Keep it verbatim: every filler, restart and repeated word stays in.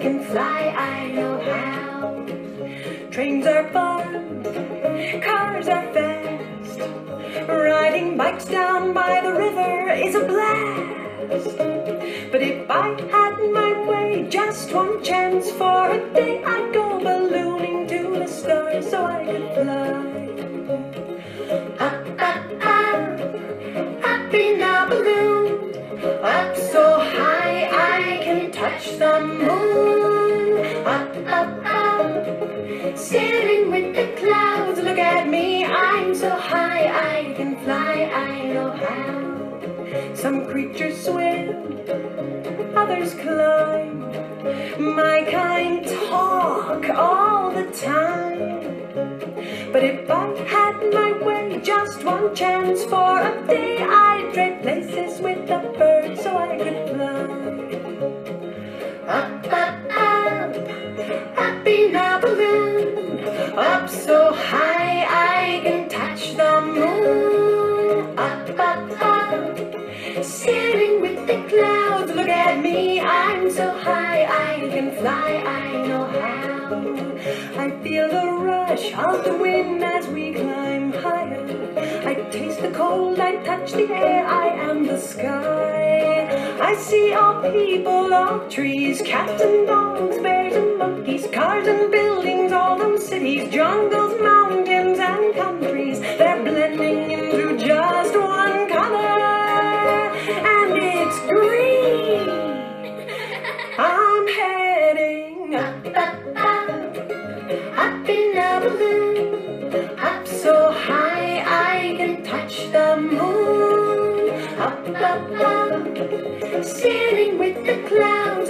can fly, I know how. Trains are fun, cars are fast. Riding bikes down by the river is a blast. But if I had my way, just one chance for a day, I'd go ballooning to the stars so I could fly. Up, up, up, up in a balloon, up so high I can touch the moon. Up, up, up, sailing with the clouds. Look at me, I'm so high I can fly, I know how. Some creatures swim, others climb. My kind talk all the time. But if I had my way, just one chance for a day, I'd trade places with the birds so I could fly. Up, up, up, up in a balloon, up so high I can touch the moon. Up, up, up, sailing with the clouds. Look at me, I'm so high I can fly, I know how. I feel the rush of the wind as we climb higher. I taste the cold, I touch the air, I am the sky. I see all people, all trees, cats and dogs, bears and monkeys, cars and buildings, all those cities, jungles, mountains and countries. They're blending into just one color, and it's green. I'm heading up, up, up, up in a balloon, up so high I can touch the moon. Up, up, up, sailing with the clouds.